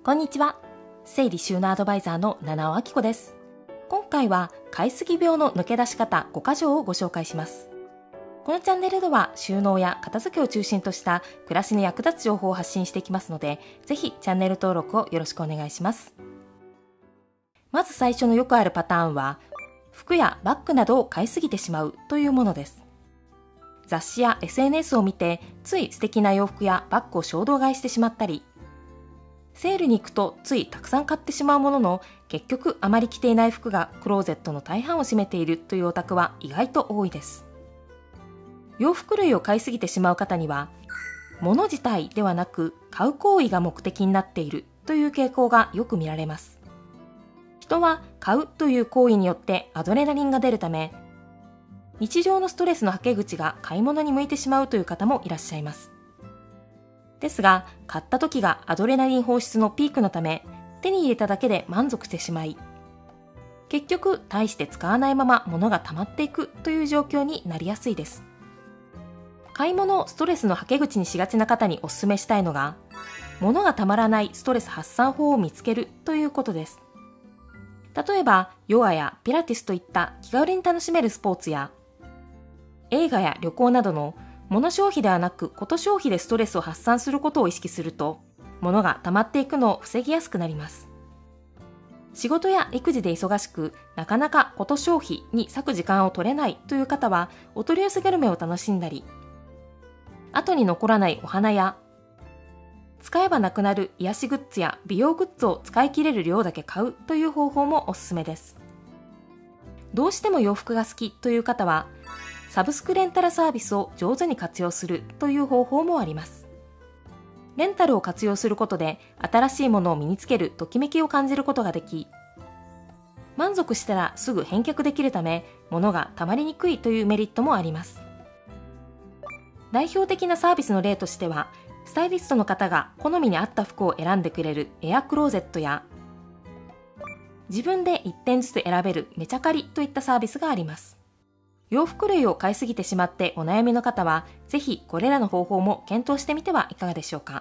こんにちは。整理収納アドバイザーの七尾明子です。今回は買いすぎ病の抜け出し方5箇条をご紹介します。このチャンネルでは収納や片付けを中心とした暮らしに役立つ情報を発信していきますので、ぜひチャンネル登録をよろしくお願いします。まず最初のよくあるパターンは、服やバッグなどを買いすぎてしまうというものです。雑誌や SNS を見てつい素敵な洋服やバッグを衝動買いしてしまったり、セールに行くとついたくさん買ってしまうものの、結局あまり着ていない服がクローゼットの大半を占めているというお宅は意外と多いです。洋服類を買いすぎてしまう方には、物自体ではなく買う行為が目的になっているという傾向がよく見られます。人は買うという行為によってアドレナリンが出るため、日常のストレスのはけ口が買い物に向いてしまうという方もいらっしゃいます。ですが、買った時がアドレナリン放出のピークのため、手に入れただけで満足してしまい、結局大して使わないまま物が溜まっていくという状況になりやすいです。買い物をストレスのはけ口にしがちな方にお勧めしたいのが、物がたまらないストレス発散法を見つけるということです。例えば、ヨガやピラティスといった気軽に楽しめるスポーツや、映画や旅行などの物消費ではなくこと消費でストレスを発散することを意識すると、物が溜まっていくのを防ぎやすくなります。仕事や育児で忙しく、なかなかこと消費に割く時間を取れないという方は、お取り寄せグルメを楽しんだり、後に残らないお花や、使えばなくなる癒しグッズや美容グッズを使い切れる量だけ買うという方法もおすすめです。どうしても洋服が好きという方は、サブスクレンタルサービスを上手に活用するという方法もあります。レンタルを活用することで新しいものを身につけるときめきを感じることができ、満足したらすぐ返却できるため、物がたまりにくいというメリットもあります。代表的なサービスの例としては、スタイリストの方が好みに合った服を選んでくれるエアクローゼットや、自分で1点ずつ選べるメチャカリといったサービスがあります。洋服類を買いすぎてしまってお悩みの方は、ぜひこれらの方法も検討してみてはいかがでしょうか。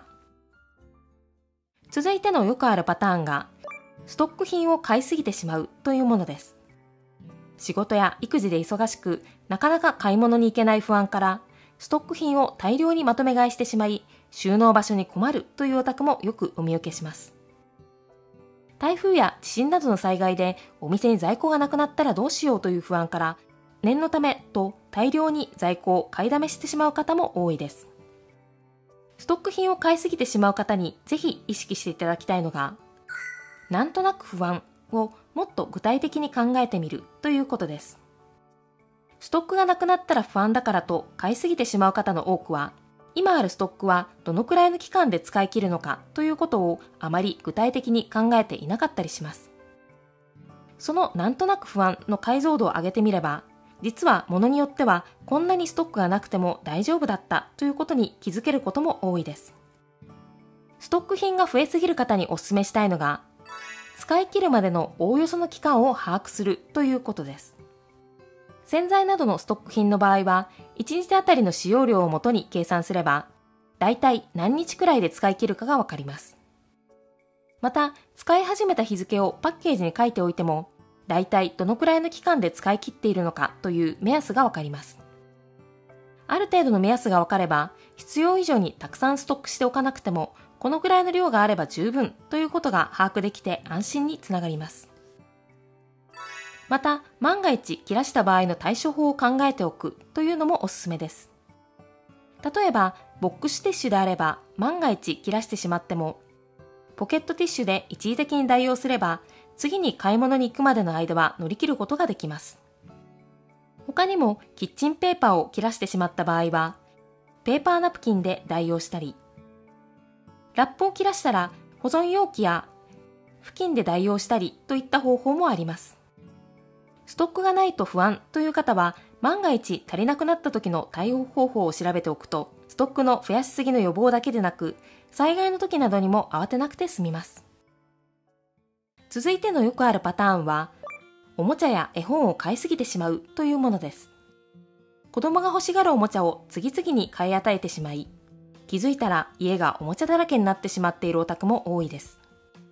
続いてのよくあるパターンが、ストック品を買いすぎてしまうというものです。仕事や育児で忙しく、なかなか買い物に行けない不安から、ストック品を大量にまとめ買いしてしまい、収納場所に困るというお宅もよくお見受けします。台風や地震などの災害でお店に在庫がなくなったらどうしようという不安から、念のためと大量に在庫を買いだめしてしまう方も多いです。ストック品を買いすぎてしまう方にぜひ意識していただきたいのが、なんとなく不安をもっと具体的に考えてみるということです。ストックがなくなったら不安だからと買いすぎてしまう方の多くは、今あるストックはどのくらいの期間で使い切るのかということをあまり具体的に考えていなかったりします。そのなんとなく不安の解像度を上げてみれば、実は物によってはこんなにストックがなくても大丈夫だったということに気づけることも多いです。ストック品が増えすぎる方にお勧めしたいのが、使い切るまでのおおよその期間を把握するということです。洗剤などのストック品の場合は、1日あたりの使用量をもとに計算すれば、だいたい何日くらいで使い切るかがわかります。また、使い始めた日付をパッケージに書いておいても、だいたいどのくらいの期間で使い切っているのかという目安がわかります。ある程度の目安がわかれば、必要以上にたくさんストックしておかなくても、このくらいの量があれば十分ということが把握できて安心につながります。また、万が一切らした場合の対処法を考えておくというのもおすすめです。例えば、ボックスティッシュであれば、万が一切らしてしまっても、ポケットティッシュで一時的に代用すれば、次に買い物に行くまでの間は乗り切ることができます。他にもキッチンペーパーを切らしてしまった場合は、ペーパーナプキンで代用したり、ラップを切らしたら保存容器や布巾で代用したりといった方法もあります。ストックがないと不安という方は、万が一足りなくなった時の対応方法を調べておくと、ストックの増やしすぎの予防だけでなく、災害の時などにも慌てなくて済みます。続いてのよくあるパターンは、おもちゃや絵本を買いすぎてしまうというものです。子供が欲しがるおもちゃを次々に買い与えてしまい、気づいたら家がおもちゃだらけになってしまっているお宅も多いです。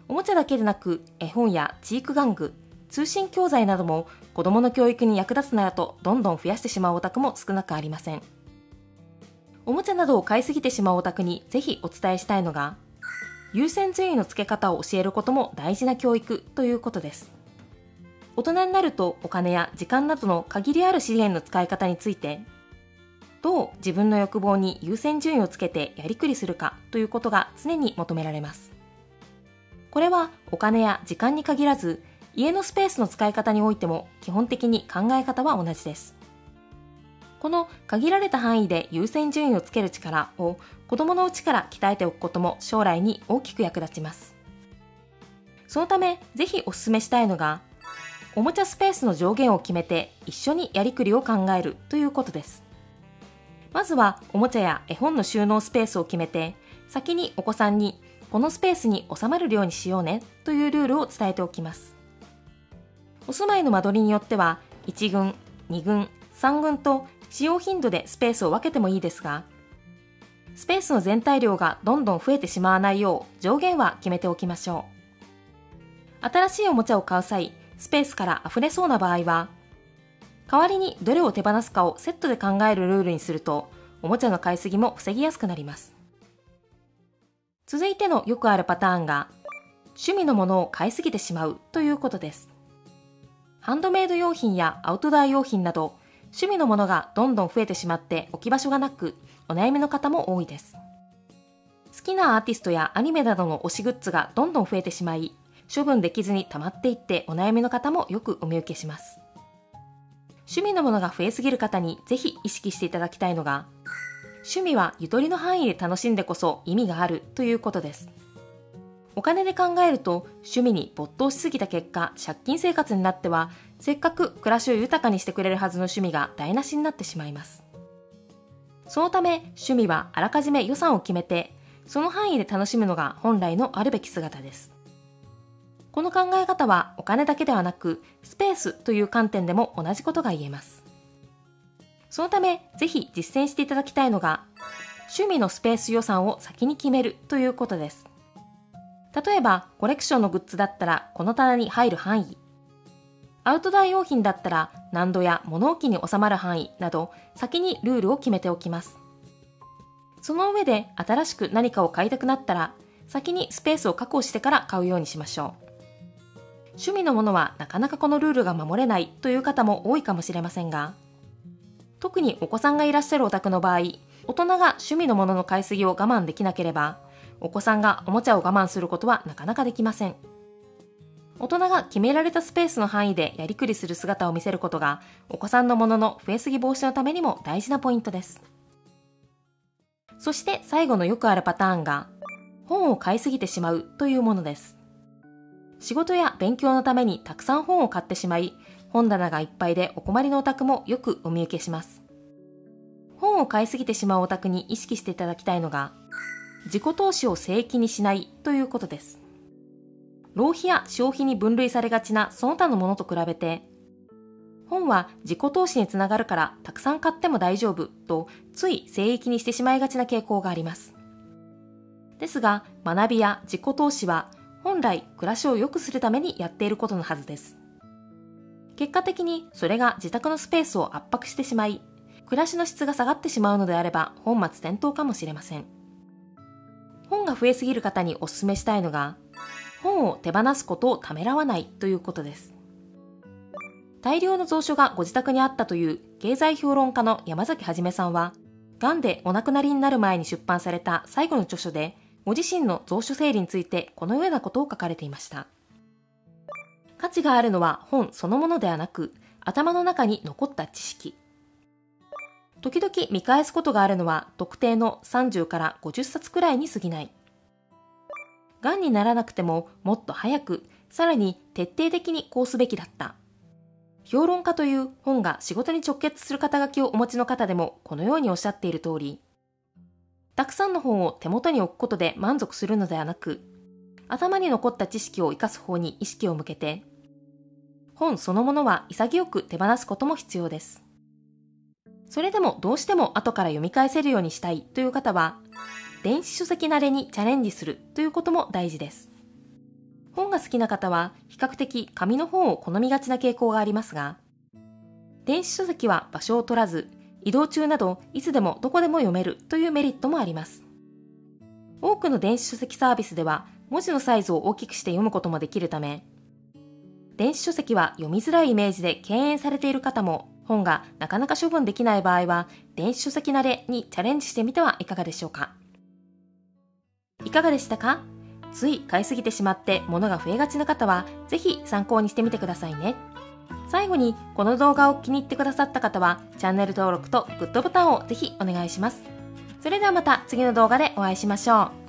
おもちゃだけでなく絵本や知育玩具、通信教材なども子どもの教育に役立つならとどんどん増やしてしまうオタクも少なくありません。おもちゃなどを買いすぎてしまうオタクにぜひお伝えしたいのが、優先順位の付け方を教えることも大事な教育ということです。大人になるとお金や時間などの限りある資源の使い方について、どう自分の欲望に優先順位をつけてやりくりするかということが常に求められます。これはお金や時間に限らず、家のスペースの使い方においても基本的に考え方は同じです。この限られた範囲で優先順位をつける力を子供のうちから鍛えておくことも将来に大きく役立ちます。そのためぜひお勧めしたいのが、おもちゃスペースの上限を決めて一緒にやりくりを考えるということです。まずはおもちゃや絵本の収納スペースを決めて、先にお子さんにこのスペースに収まる量にしようねというルールを伝えておきます。お住まいの間取りによっては1軍、2軍、3軍と使用頻度でスペースを分けてもいいですが、スペースの全体量がどんどん増えてしまわないよう上限は決めておきましょう。新しいおもちゃを買う際、スペースから溢れそうな場合は、代わりにどれを手放すかをセットで考えるルールにすると、おもちゃの買いすぎも防ぎやすくなります。続いてのよくあるパターンが、趣味のものを買いすぎてしまうということです。ハンドメイド用品やアウトドア用品など、趣味のものがどんどん増えてしまって置き場所がなく、お悩みの方も多いです。好きなアーティストやアニメなどの推しグッズがどんどん増えてしまい、処分できずに溜まっていってお悩みの方もよくお見受けします。趣味のものが増えすぎる方にぜひ意識していただきたいのが、趣味はゆとりの範囲で楽しんでこそ意味があるということです。お金で考えると、趣味に没頭しすぎた結果、借金生活になっては、せっかく暮らしを豊かにしてくれるはずの趣味が台無しになってしまいます。そのため、趣味はあらかじめ予算を決めて、その範囲で楽しむのが本来のあるべき姿です。この考え方はお金だけではなく、スペースという観点でも同じことが言えます。そのため、ぜひ実践していただきたいのが、趣味のスペース予算を先に決めるということです。例えば、コレクションのグッズだったらこの棚に入る範囲、アウトドア用品だったら難度や物置に収まる範囲など、先にルールを決めておきます。その上で新しく何かを買いたくなったら、先にスペースを確保してから買うようにしましょう。趣味のものはなかなかこのルールが守れないという方も多いかもしれませんが、特にお子さんがいらっしゃるお宅の場合、大人が趣味のものの買いすぎを我慢できなければ、お子さんがおもちゃを我慢することはなかなかできません。大人が決められたスペースの範囲でやりくりする姿を見せることが、お子さんのものの増えすぎ防止のためにも大事なポイントです。そして最後のよくあるパターンが、本を買いすぎてしまうというものです。仕事や勉強のためにたくさん本を買ってしまい、本棚がいっぱいでお困りのお宅もよくお見受けします。本を買いすぎてしまうお宅に意識していただきたいのが、自己投資を聖域にしないということです。浪費や消費に分類されがちなその他のものと比べて、本は自己投資につながるからたくさん買っても大丈夫とつい聖域にしてしまいがちな傾向があります。ですが、学びや自己投資は本来暮らしを良くするためにやっていることのはずです。結果的にそれが自宅のスペースを圧迫してしまい、暮らしの質が下がってしまうのであれば本末転倒かもしれません。本が増えすぎる方にお勧めしたいのが、本を手放すことをためらわないということです。大量の蔵書がご自宅にあったという経済評論家の山崎はじめさんは、がんでお亡くなりになる前に出版された最後の著書で、ご自身の蔵書整理についてこのようなことを書かれていました。価値があるのは本そのものではなく、頭の中に残った知識。時々見返すことがあるのは特定の30から50冊くらいに過ぎない。がんにならなくてももっと早く、さらに徹底的にこうすべきだった。評論家という本が仕事に直結する肩書きをお持ちの方でもこのようにおっしゃっている通り、たくさんの本を手元に置くことで満足するのではなく、頭に残った知識を生かす方に意識を向けて、本そのものは潔く手放すことも必要です。それでもどうしても後から読み返せるようにしたいという方は、電子書籍慣れにチャレンジするということも大事です。 本が好きな方は比較的紙の本を好みがちな傾向がありますが、電子書籍は場所を取らず、移動中などいつでもどこでも読めるというメリットもあります。多くの電子書籍サービスでは文字のサイズを大きくして読むこともできるため、電子書籍は読みづらいイメージで敬遠されている方も、本がなかなか処分できない場合は電子書籍慣れにチャレンジしてみてはいかがでしょうか。いかがでしたか？つい買いすぎてしまって物が増えがちな方はぜひ参考にしてみてくださいね。最後にこの動画を気に入ってくださった方はチャンネル登録とグッドボタンをぜひお願いします。それではまた次の動画でお会いしましょう。